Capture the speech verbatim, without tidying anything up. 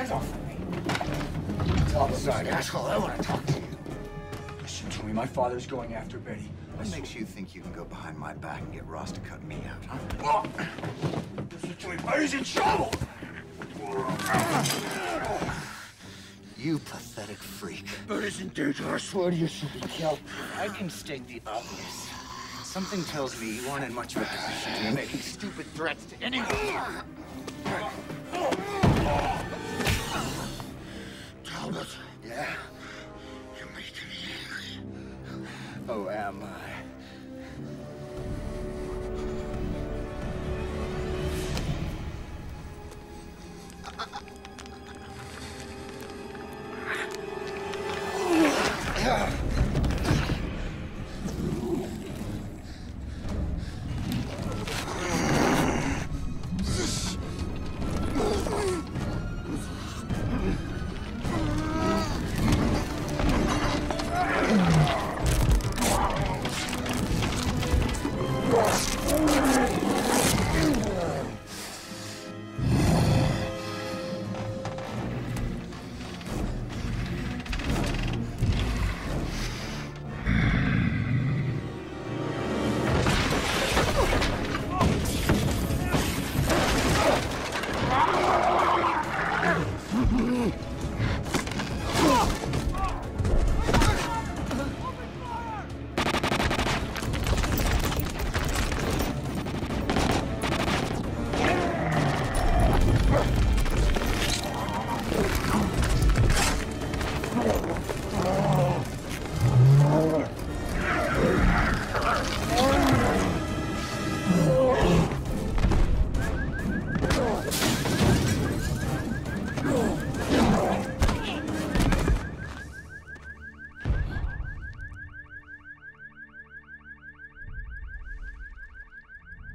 hands off of me. Talbot, side asshole, I want to talk to you. Listen to me, my father's going after Betty. What makes you think you can go behind my back and get Ross to cut me out, huh? Listen to me, Betty's in trouble! You pathetic freak. Betty's in danger, I swear to you, she'll be killed. I can state the obvious. Something tells me you aren't in much of a position to be making stupid threats to anyone. Talbot. Yeah? You're making me angry. Oh, am I?